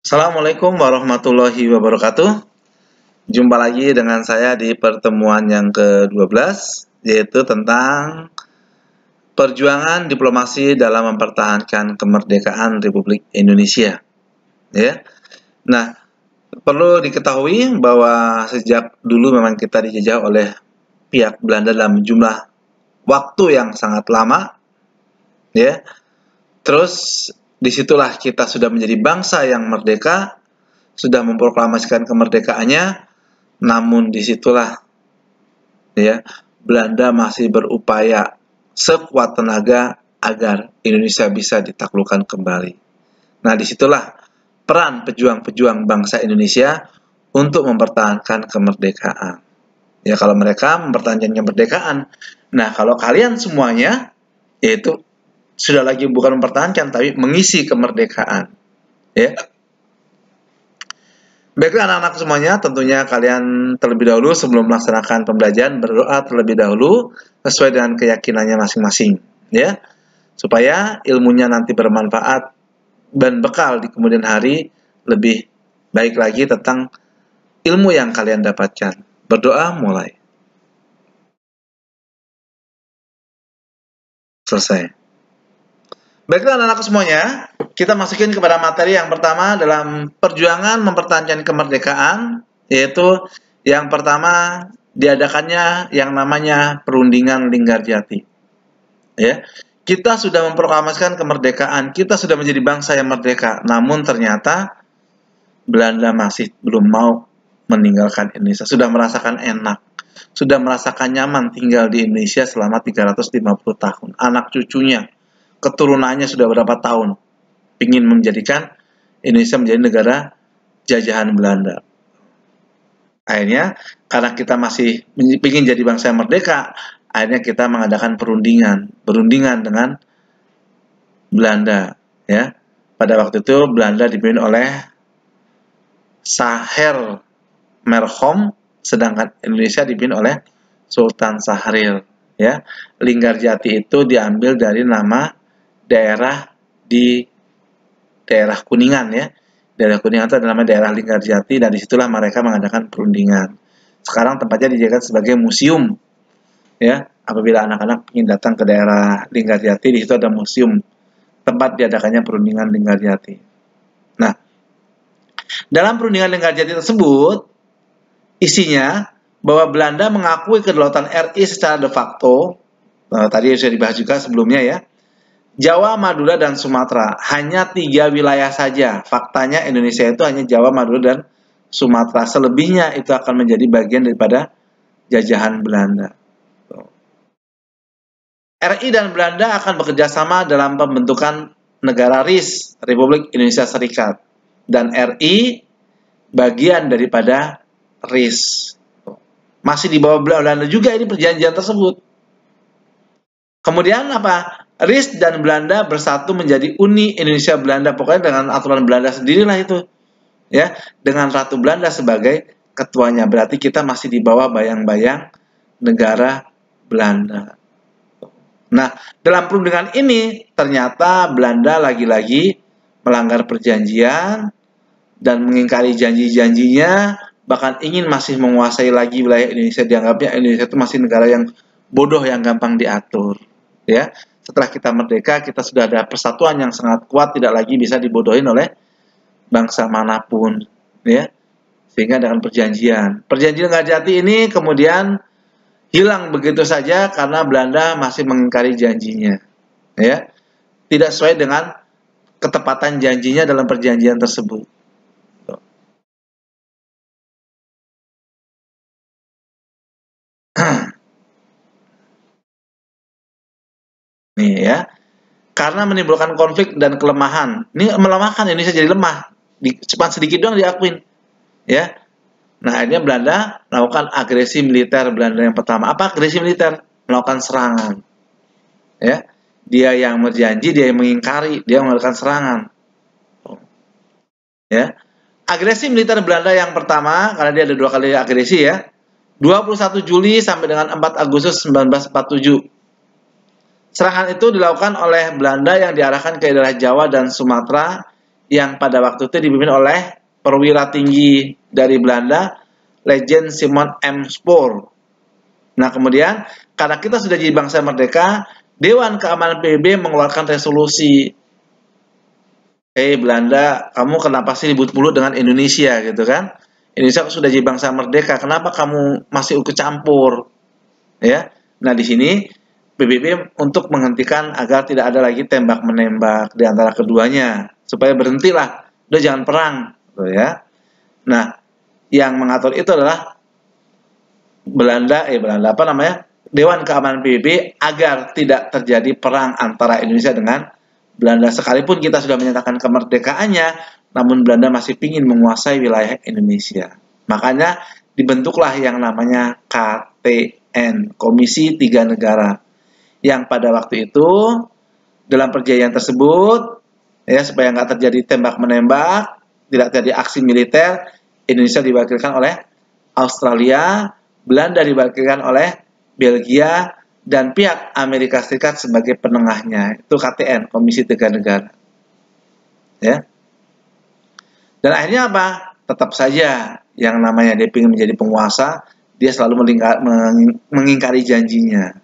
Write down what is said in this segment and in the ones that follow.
Assalamualaikum warahmatullahi wabarakatuh. Jumpa lagi dengan saya di pertemuan yang ke-12, yaitu tentang perjuangan diplomasi dalam mempertahankan kemerdekaan Republik Indonesia. Ya. Nah, perlu diketahui bahwa sejak dulu memang kita dijajah oleh pihak Belanda dalam jumlah waktu yang sangat lama. Ya. Terus disitulah kita sudah menjadi bangsa yang merdeka, sudah memproklamasikan kemerdekaannya, namun disitulah ya Belanda masih berupaya sekuat tenaga agar Indonesia bisa ditaklukkan kembali. Nah, disitulah peran pejuang-pejuang bangsa Indonesia untuk mempertahankan kemerdekaan. Ya, kalau mereka mempertahankan kemerdekaan, nah kalau kalian semuanya, yaitu sudah lagi bukan mempertahankan, tapi mengisi kemerdekaan. Ya. Baiklah anak-anak semuanya, tentunya kalian terlebih dahulu sebelum melaksanakan pembelajaran berdoa terlebih dahulu sesuai dengan keyakinannya masing-masing, ya, supaya ilmunya nanti bermanfaat dan bekal di kemudian hari lebih baik lagi tentang ilmu yang kalian dapatkan. Berdoa mulai. Selesai. Baiklah anak-anak semuanya, kita masukin kepada materi yang pertama dalam perjuangan mempertahankan kemerdekaan, yaitu yang pertama diadakannya yang namanya Perundingan Linggarjati. Ya, kita sudah memproklamasikan kemerdekaan, kita sudah menjadi bangsa yang merdeka, namun ternyata Belanda masih belum mau meninggalkan Indonesia, sudah merasakan enak, sudah merasakan nyaman tinggal di Indonesia selama 350 tahun. Anak cucunya, keturunannya sudah berapa tahun ingin menjadikan Indonesia menjadi negara jajahan Belanda. Akhirnya karena kita masih ingin jadi bangsa yang merdeka, akhirnya kita mengadakan perundingan dengan Belanda. Ya, pada waktu itu Belanda dipimpin oleh Saher Merhom, sedangkan Indonesia dipimpin oleh Sultan Syahrir. Ya, Linggarjati itu diambil dari nama daerah di daerah Kuningan, ya. Daerah Kuningan itu adalah daerah Linggarjati, dan disitulah mereka mengadakan perundingan. Sekarang tempatnya dijadikan sebagai museum, ya. Apabila anak-anak ingin datang ke daerah Linggarjati, di situ ada museum tempat diadakannya perundingan Linggarjati. Nah, dalam perundingan Linggarjati tersebut isinya bahwa Belanda mengakui kedaulatan RI secara de facto. Tadi sudah dibahas juga sebelumnya, ya. Jawa, Madura, dan Sumatera. Hanya 3 wilayah saja. Faktanya Indonesia itu hanya Jawa, Madura, dan Sumatera. Selebihnya itu akan menjadi bagian daripada jajahan Belanda. RI dan Belanda akan bekerja sama dalam pembentukan negara RIS, Republik Indonesia Serikat. Dan RI bagian daripada RIS. Masih di bawah Belanda juga ini perjanjian tersebut. Kemudian apa? RIS dan Belanda bersatu menjadi Uni Indonesia Belanda, pokoknya dengan aturan Belanda sendirilah itu, ya, dengan Ratu Belanda sebagai ketuanya. Berarti kita masih di bawah bayang-bayang negara Belanda. Nah, dalam perundingan ini ternyata Belanda lagi-lagi melanggar perjanjian dan mengingkari janji-janjinya, bahkan ingin masih menguasai lagi wilayah Indonesia. Dianggapnya Indonesia itu masih negara yang bodoh yang gampang diatur, ya. Setelah kita merdeka, kita sudah ada persatuan yang sangat kuat, tidak lagi bisa dibodohin oleh bangsa manapun, ya. Sehingga dengan perjanjian Linggarjati ini kemudian hilang begitu saja karena Belanda masih mengingkari janjinya, ya. Tidak sesuai dengan ketepatan janjinya dalam perjanjian tersebut. Nih, ya. Karena menimbulkan konflik dan kelemahan. Ini melemahkan Indonesia, jadi lemah. Cepat sedikit doang diakuin, ya. Nah, akhirnya Belanda melakukan agresi militer. Belanda yang pertama. Apa agresi militer? Melakukan serangan. Ya. Dia yang berjanji, dia yang mengingkari, dia melakukan serangan. Ya. Agresi militer Belanda yang pertama, karena dia ada 2 kali agresi, ya. 21 Juli sampai dengan 4 Agustus 1947. Serangan itu dilakukan oleh Belanda yang diarahkan ke daerah Jawa dan Sumatera yang pada waktu itu dipimpin oleh perwira tinggi dari Belanda, Legend Simon M. Spoor. Nah, kemudian karena kita sudah jadi bangsa merdeka, Dewan Keamanan PBB mengeluarkan resolusi, Belanda, kamu kenapa sih ribut mulu dengan Indonesia gitu kan? Indonesia sudah jadi bangsa merdeka, kenapa kamu masih ikut campur? Ya. Nah, di sini PBB untuk menghentikan agar tidak ada lagi tembak-menembak di antara keduanya, supaya berhentilah, udah jangan perang, gitu ya. Nah, yang mengatur itu adalah Dewan Keamanan PBB agar tidak terjadi perang antara Indonesia dengan Belanda. Sekalipun kita sudah menyatakan kemerdekaannya, namun Belanda masih ingin menguasai wilayah Indonesia. Makanya dibentuklah yang namanya KTN, Komisi Tiga Negara, yang pada waktu itu dalam perjanjian tersebut, ya, supaya nggak terjadi tembak-menembak, tidak terjadi aksi militer, Indonesia diwakilkan oleh Australia, Belanda diwakilkan oleh Belgia, dan pihak Amerika Serikat sebagai penengahnya. Itu KTN, Komisi Tiga Negara. Ya. Dan akhirnya apa? Tetap saja yang namanya dia ingin menjadi penguasa, dia selalu mengingkari janjinya.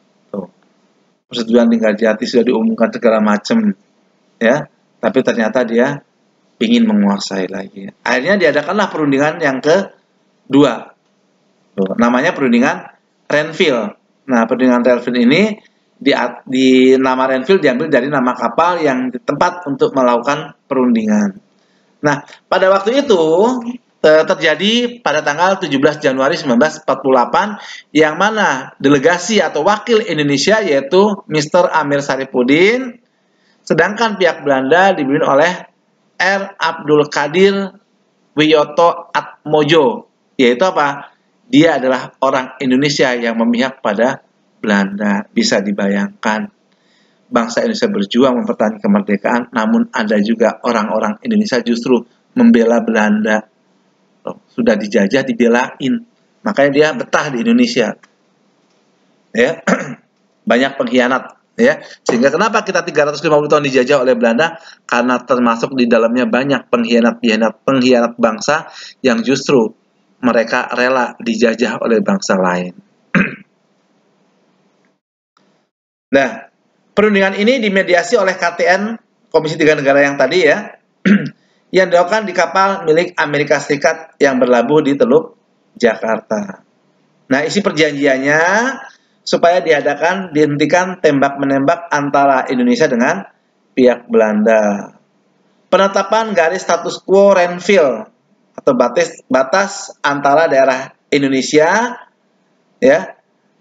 Persetujuan tinggal jati sudah diumumkan segala macam, ya, tapi ternyata dia ingin menguasai lagi. Akhirnya diadakanlah perundingan yang kedua, namanya perundingan Renville. Nah, perundingan Renville ini di nama Renville diambil dari nama kapal yang di tempat untuk melakukan perundingan. Nah, pada waktu itu terjadi pada tanggal 17 Januari 1948, yang mana delegasi atau wakil Indonesia yaitu Mr. Amir Saripudin, sedangkan pihak Belanda dipimpin oleh R. Abdul Qadir Wiyoto Atmojo, yaitu apa? Dia adalah orang Indonesia yang memihak pada Belanda. Bisa dibayangkan, bangsa Indonesia berjuang mempertahankan kemerdekaan, namun ada juga orang-orang Indonesia justru membela Belanda. Sudah dijajah dibelain, makanya dia betah di Indonesia, ya. Banyak pengkhianat, ya, sehingga kenapa kita 350 tahun dijajah oleh Belanda, karena termasuk di dalamnya banyak pengkhianat bangsa yang justru mereka rela dijajah oleh bangsa lain. Nah, perundingan ini dimediasi oleh KTN, Komisi Tiga Negara yang tadi, ya, yang dilakukan di kapal milik Amerika Serikat yang berlabuh di Teluk Jakarta. Nah, isi perjanjiannya supaya dihentikan tembak-menembak antara Indonesia dengan pihak Belanda. Penetapan garis status quo Renville atau batas antara daerah Indonesia, ya,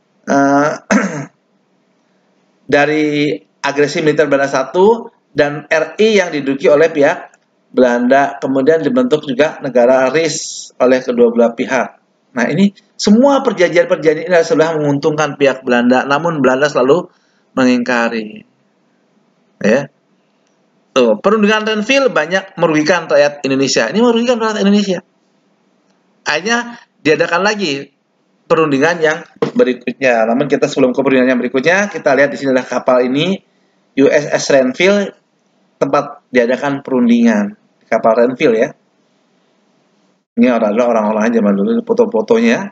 dari agresi militer Belanda 1 dan RI yang diduduki oleh pihak Belanda, kemudian dibentuk juga negara RIS oleh kedua belah pihak. Nah, ini semua perjanjian-perjanjian ini adalah menguntungkan pihak Belanda, namun Belanda selalu mengingkari. Ya. Tuh, perundingan Renville banyak merugikan rakyat Indonesia. Ini merugikan rakyat Indonesia. Akhirnya diadakan lagi perundingan yang berikutnya. Namun kita sebelum ke perundingan yang berikutnya, kita lihat di sini adalah kapal ini, USS Renville, tempat diadakan perundingan di kapal Renville, ya. Ini adalah orang-orang zaman dulu, foto-fotonya.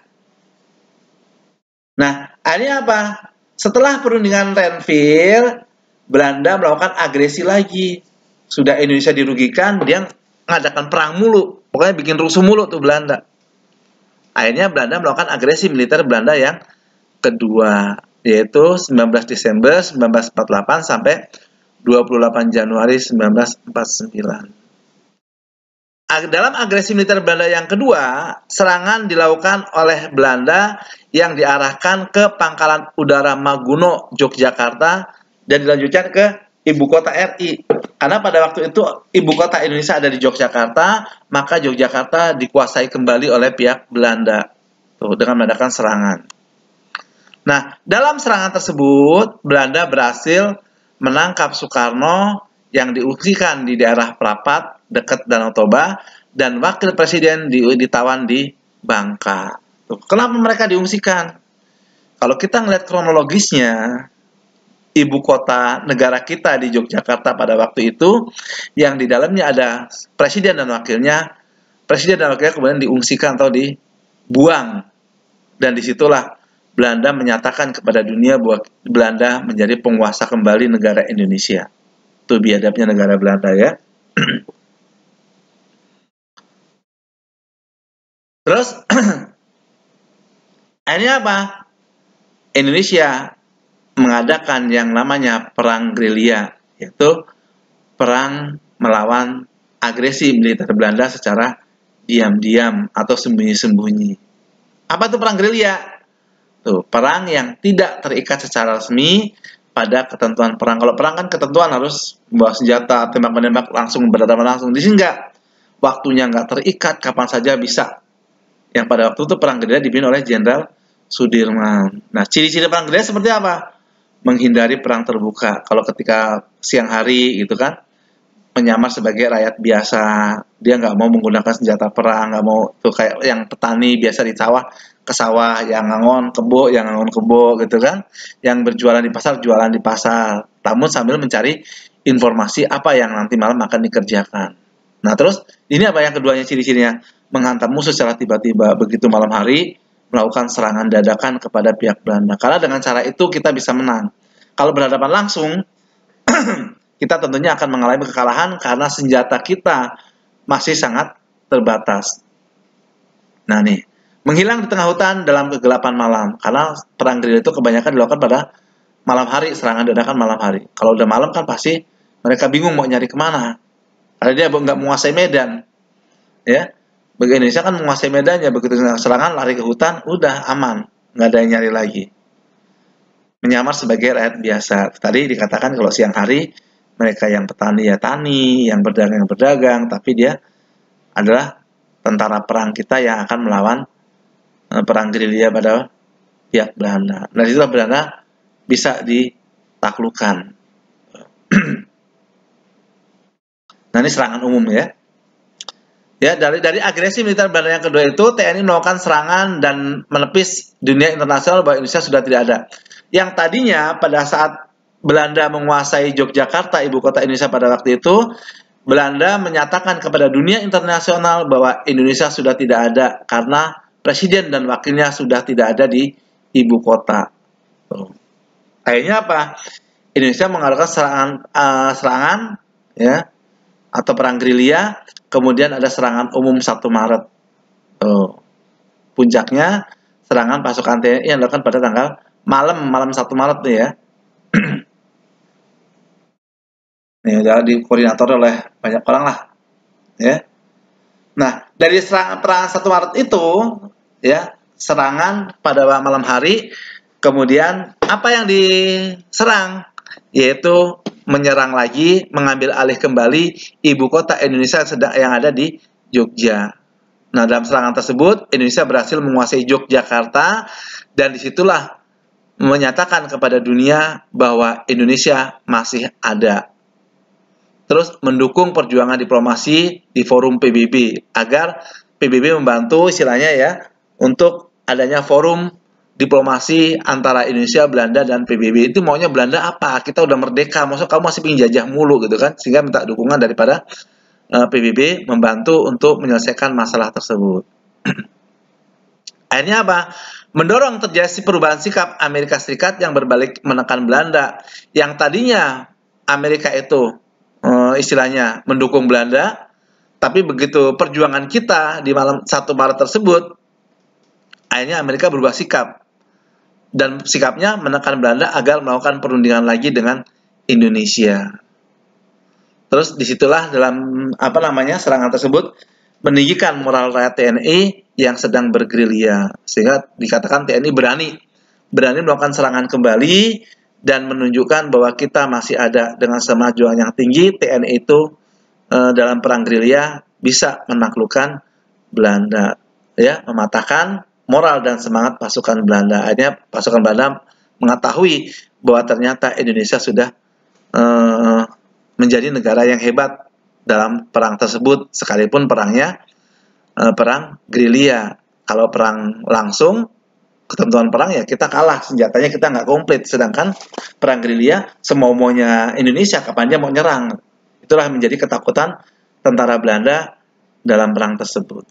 Nah, akhirnya apa? Setelah perundingan Renville, Belanda melakukan agresi lagi. Sudah Indonesia dirugikan, dia ngadakan perang mulu. Pokoknya bikin rusuh mulu tuh Belanda. Akhirnya Belanda melakukan agresi militer Belanda yang kedua, yaitu 19 Desember 1948 sampai 28 Januari 1949. Dalam agresi militer Belanda yang kedua, serangan dilakukan oleh Belanda yang diarahkan ke Pangkalan Udara Maguno, Yogyakarta, dan dilanjutkan ke ibu kota RI. Karena pada waktu itu ibu kota Indonesia ada di Yogyakarta, maka Yogyakarta dikuasai kembali oleh pihak Belanda dengan mengadakan serangan. Nah, dalam serangan tersebut, Belanda berhasil menangkap Soekarno yang diungsikan di daerah Prapat, dekat Danau Toba, dan wakil presiden ditawan di Bangka. Kenapa mereka diungsikan? Kalau kita ngelihat kronologisnya, ibu kota negara kita di Yogyakarta pada waktu itu, yang di dalamnya ada presiden dan wakilnya. Presiden dan wakilnya kemudian diungsikan atau dibuang, dan disitulah Belanda menyatakan kepada dunia bahwa Belanda menjadi penguasa kembali negara Indonesia. Itu biadabnya negara Belanda ya. Terus akhirnya apa? Indonesia mengadakan yang namanya perang gerilya, yaitu perang melawan agresi militer Belanda secara diam-diam atau sembunyi-sembunyi. Apa itu perang gerilya? Tuh, perang yang tidak terikat secara resmi pada ketentuan perang. Kalau perang kan ketentuan harus membawa senjata, tembak-menembak langsung, berhadapan langsung. Di sini enggak. Waktunya enggak terikat, kapan saja bisa. Yang pada waktu itu perang gerilya dipimpin oleh Jenderal Sudirman. Nah, ciri-ciri perang gerilya seperti apa? Menghindari perang terbuka. Kalau ketika siang hari gitu kan, menyamar sebagai rakyat biasa, dia nggak mau menggunakan senjata perang, nggak mau tuh kayak yang petani biasa di sawah ke sawah, yang ngangon kebo, gitu kan, yang berjualan di pasar, jualan di pasar, namun sambil mencari informasi apa yang nanti malam akan dikerjakan. Nah terus ini apa yang keduanya ciri-cirinya? Menghantam musuh secara tiba-tiba, begitu malam hari melakukan serangan dadakan kepada pihak Belanda. Karena dengan cara itu kita bisa menang. Kalau berhadapan langsung, kita tentunya akan mengalami kekalahan karena senjata kita masih sangat terbatas. Nah nih, menghilang di tengah hutan dalam kegelapan malam. Karena perang gerilya itu kebanyakan dilakukan pada malam hari, serangan dadakan malam hari. Kalau udah malam kan pasti mereka bingung mau nyari kemana. Karena dia nggak menguasai medan. Ya, bagi Indonesia kan menguasai medannya, begitu serangan lari ke hutan, udah aman, nggak ada yang nyari lagi. Menyamar sebagai rakyat biasa. Tadi dikatakan kalau siang hari mereka yang petani ya tani, yang berdagang, tapi dia adalah tentara perang kita yang akan melawan perang gerilya pada pihak Belanda. Nah, disitulah Belanda bisa ditaklukkan. Nah, ini serangan umum ya. Ya, dari agresi militer Belanda yang kedua itu, TNI melakukan serangan dan menepis dunia internasional bahwa Indonesia sudah tidak ada. Yang tadinya pada saat Belanda menguasai Yogyakarta, ibu kota Indonesia pada waktu itu, Belanda menyatakan kepada dunia internasional bahwa Indonesia sudah tidak ada karena presiden dan wakilnya sudah tidak ada di ibu kota. Akhirnya apa? Indonesia mengadakan serangan ya, atau perang gerilya, kemudian ada serangan umum 1 Maret. Puncaknya serangan pasukan TNI yang dilakukan pada tanggal malam 1 Maret nih ya. Ini udah dikoordinator oleh banyak orang lah. Ya. Nah, dari perang 1 Maret itu ya, serangan pada malam hari, kemudian apa yang diserang? Yaitu menyerang lagi, mengambil alih kembali ibu kota Indonesia yang ada di Jogja. Nah, dalam serangan tersebut, Indonesia berhasil menguasai Yogyakarta, dan disitulah menyatakan kepada dunia bahwa Indonesia masih ada. Terus mendukung perjuangan diplomasi di forum PBB, agar PBB membantu istilahnya ya, untuk adanya forum diplomasi antara Indonesia, Belanda, dan PBB. Itu maunya Belanda apa? Kita udah merdeka, maksud kamu masih pengen jajah mulu gitu kan? Sehingga minta dukungan daripada PBB membantu untuk menyelesaikan masalah tersebut. Akhirnya apa? Mendorong terjadi perubahan sikap Amerika Serikat yang berbalik menekan Belanda. Yang tadinya Amerika itu istilahnya mendukung Belanda, tapi begitu perjuangan kita di malam 1 Maret tersebut, akhirnya Amerika berubah sikap. Dan sikapnya menekan Belanda agar melakukan perundingan lagi dengan Indonesia. Terus disitulah dalam serangan tersebut meninggikan moral rakyat TNI yang sedang bergerilya, sehingga dikatakan TNI berani melakukan serangan kembali dan menunjukkan bahwa kita masih ada. Dengan semangat juang yang tinggi, TNI itu dalam perang gerilya bisa menaklukkan Belanda, ya, mematahkan moral dan semangat pasukan Belanda. Akhirnya pasukan Belanda mengetahui bahwa ternyata Indonesia sudah menjadi negara yang hebat dalam perang tersebut, sekalipun perangnya perang gerilya. Kalau perang langsung ketentuan perang ya kita kalah, senjatanya kita nggak komplit. Sedangkan perang gerilya semau-maunya Indonesia kapan dia mau nyerang. Itulah menjadi ketakutan tentara Belanda dalam perang tersebut.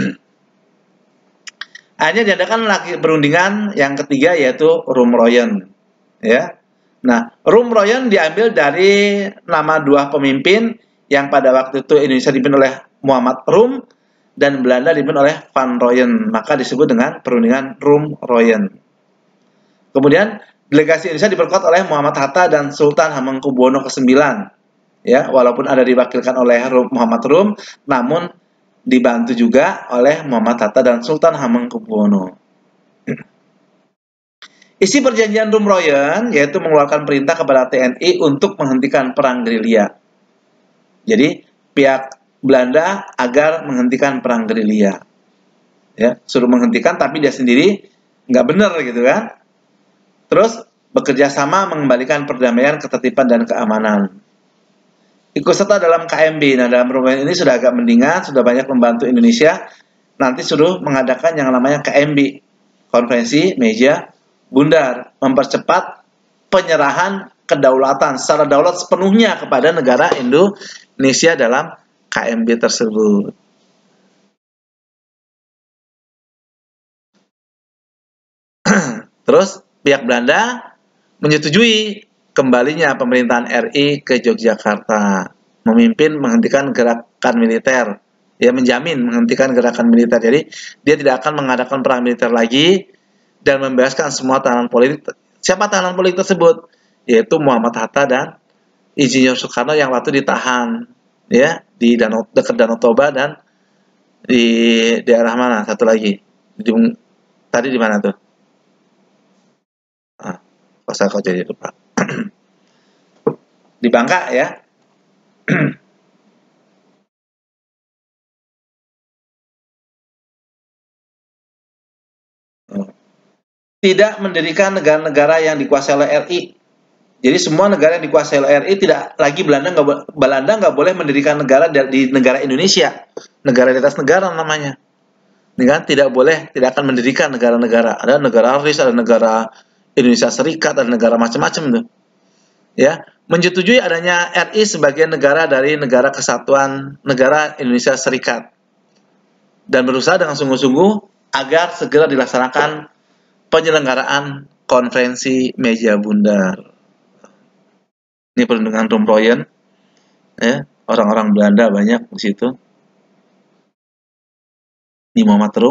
Akhirnya diadakan lagi perundingan yang ketiga yaitu Rumroyen. Ya. Nah, Rumroyen diambil dari nama dua pemimpin yang pada waktu itu Indonesia dipimpin oleh Muhammad Rum dan Belanda dipimpin oleh Van Rooyen. Maka disebut dengan perundingan Rumroyen. Kemudian delegasi Indonesia diperkuat oleh Muhammad Hatta dan Sultan Hamengkubuwono ke-9. Ya, walaupun ada diwakilkan oleh Muhammad Rum, namun dibantu juga oleh Muhammad Hatta dan Sultan Hamengkubuwono. Isi perjanjian Rumroyen yaitu mengeluarkan perintah kepada TNI untuk menghentikan perang gerilya. Jadi pihak Belanda agar menghentikan perang gerilya. Ya, suruh menghentikan tapi dia sendiri nggak benar gitu kan. Terus bekerja sama mengembalikan perdamaian, ketertiban dan keamanan. Ikut serta dalam KMB. Nah, dalam Rumroyen ini sudah agak mendingan, sudah banyak membantu Indonesia. Nanti suruh mengadakan yang namanya KMB, Konferensi Meja Bundar, mempercepat penyerahan kedaulatan secara daulat sepenuhnya kepada negara Indonesia dalam KMB tersebut. Terus pihak Belanda menyetujui kembalinya pemerintahan RI ke Yogyakarta, memimpin menghentikan gerakan militer, ya menjamin menghentikan gerakan militer. Jadi dia tidak akan mengadakan perang militer lagi dan membebaskan semua tahanan politik. Siapa tahanan politik tersebut? Yaitu Muhammad Hatta dan Insinyur Soekarno yang waktu ditahan, ya di dekat Danau Toba dan di daerah mana? Satu lagi, tadi di mana tuh? Saya kok jadi lupa. Di Bangka ya. Tidak mendirikan negara-negara yang dikuasai oleh RI. Jadi semua negara yang dikuasai oleh RI tidak lagi Belanda nggak boleh mendirikan negara di negara Indonesia. Negara di atas negara namanya. Dengan tidak boleh, tidak akan mendirikan negara-negara. Ada negara RIS, ada negara Indonesia Serikat, ada negara macam-macam tuh. Ya, menyetujui adanya RI sebagai negara dari Negara Kesatuan Negara Indonesia Serikat dan berusaha dengan sungguh-sungguh agar segera dilaksanakan penyelenggaraan konferensi meja bundar. Ini perundingan Rumroyen, ya, orang-orang Belanda banyak di situ. Ini Muhammad Rum.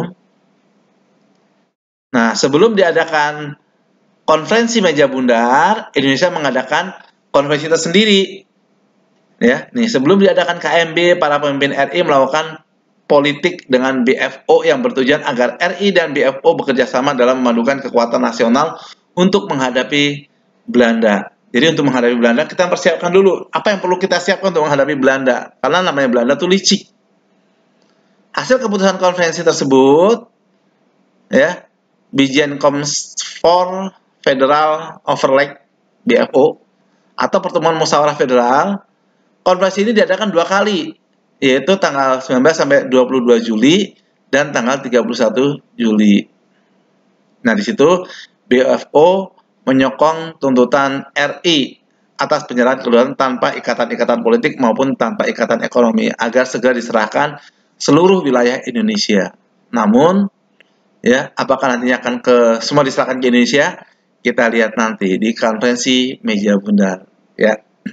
Nah, sebelum diadakan konferensi meja bundar, Indonesia mengadakan konferensi tersendiri. Ya, nih sebelum diadakan KMB, para pemimpin RI melakukan politik dengan BFO yang bertujuan agar RI dan BFO bekerja sama dalam memadukan kekuatan nasional untuk menghadapi Belanda. Jadi untuk menghadapi Belanda kita persiapkan dulu apa yang perlu kita siapkan untuk menghadapi Belanda. Karena namanya Belanda itu licik. Hasil keputusan konferensi tersebut, ya, Bijen Komsfor Federal Overleg BFO atau pertemuan musyawarah federal. Konferensi ini diadakan 2 kali, yaitu tanggal 19 sampai 22 Juli dan tanggal 31 Juli. Nah, di situ BFO menyokong tuntutan RI atas penyerahan kedaulatan tanpa ikatan-ikatan politik maupun tanpa ikatan ekonomi agar segera diserahkan seluruh wilayah Indonesia. Namun, ya, apakah nantinya akan semua diserahkan ke Indonesia? Kita lihat nanti di konferensi meja bundar, ya.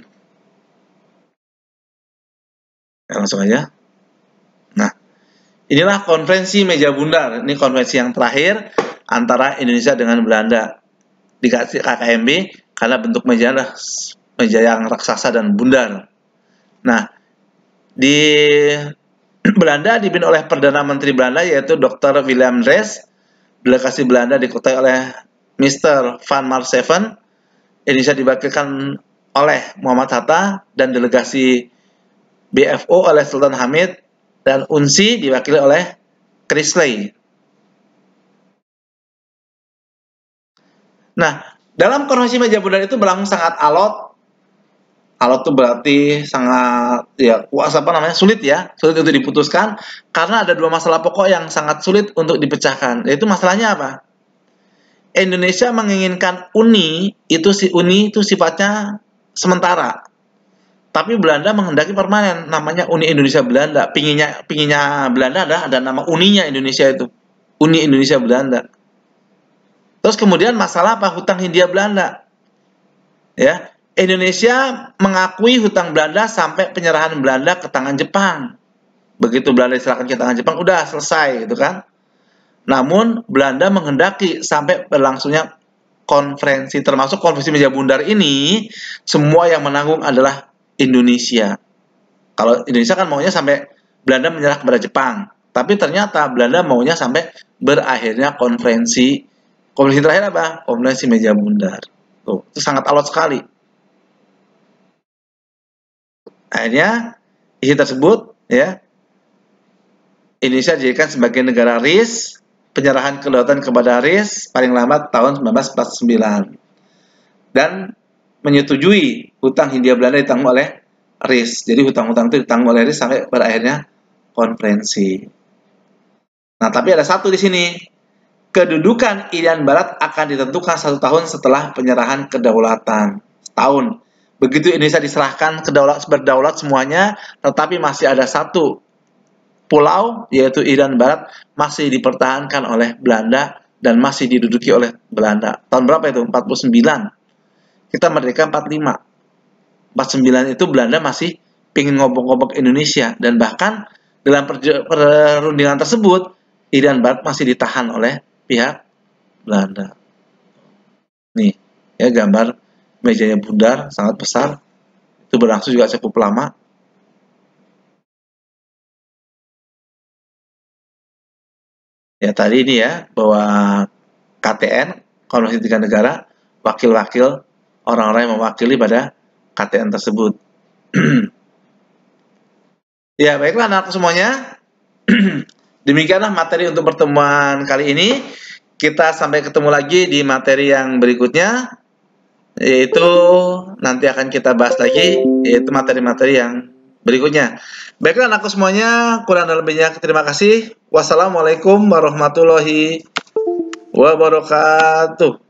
Langsung aja. Nah, inilah konferensi meja bundar. Ini konferensi yang terakhir antara Indonesia dengan Belanda. Dikasih KKMB karena bentuk meja adalah meja yang raksasa dan bundar. Nah, di Belanda dipimpin oleh Perdana Menteri Belanda yaitu Dr. Willem Drees. Delegasi Belanda dikutai oleh Mr. Van Maarseven. Indonesia diwakilkan oleh Muhammad Hatta dan delegasi BFO oleh Sultan Hamid dan UNSI diwakili oleh Chrisley. Nah, dalam konferensi meja bundar itu berlangsung sangat alot. Alot itu berarti sangat sulit ya, sulit untuk diputuskan karena ada 2 masalah pokok yang sangat sulit untuk dipecahkan. Yaitu masalahnya apa? Indonesia menginginkan uni itu sifatnya sementara. Tapi Belanda menghendaki permanen, namanya Uni Indonesia Belanda. Pinginnya Belanda ada nama uninya Indonesia itu. Uni Indonesia Belanda. Terus kemudian masalah apa? Hutang Hindia Belanda. Ya, Indonesia mengakui hutang Belanda sampai penyerahan Belanda ke tangan Jepang. Begitu Belanda diserahkan ke tangan Jepang, udah selesai gitu kan. Namun Belanda menghendaki sampai berlangsungnya konferensi, termasuk konferensi meja bundar ini, semua yang menanggung adalah Indonesia. Kalau Indonesia kan maunya sampai Belanda menyerah kepada Jepang, tapi ternyata Belanda maunya sampai berakhirnya konferensi. Konferensi terakhir apa? Konferensi meja bundar. Tuh, itu sangat alot sekali. Akhirnya isi tersebut ya, Indonesia dijadikan sebagai negara RIS, penyerahan kedaulatan kepada RIS paling lambat tahun 1949. Dan menyetujui hutang Hindia Belanda ditanggung oleh RIS. Jadi hutang-hutang itu ditanggung oleh RIS sampai pada akhirnya konferensi. Nah, tapi ada satu di sini. Kedudukan Irian Barat akan ditentukan 1 tahun setelah penyerahan kedaulatan. Setahun. Begitu Indonesia diserahkan berdaulat semuanya, tetapi masih ada satu pulau, yaitu Irian Barat, masih dipertahankan oleh Belanda dan masih diduduki oleh Belanda. Tahun berapa itu? 49. Kita merdeka 45. 49 itu Belanda masih ingin ngobok-ngobok Indonesia, dan bahkan dalam perundingan tersebut Irian Barat masih ditahan oleh pihak Belanda. Nih, ya gambar mejanya bundar sangat besar. Itu berlangsung juga cukup lama. Ya tadi ini ya, bahwa KTN, Konferensi Tiga Negara, wakil-wakil orang-orang yang mewakili pada KTN tersebut. Ya, baiklah anak semuanya. Demikianlah materi untuk pertemuan kali ini. Kita sampai ketemu lagi di materi yang berikutnya, yaitu nanti akan kita bahas lagi, yaitu materi-materi yang berikutnya. Baiklah anakku semuanya, kurang dan lebihnya terima kasih. Wassalamualaikum warahmatullahi wabarakatuh.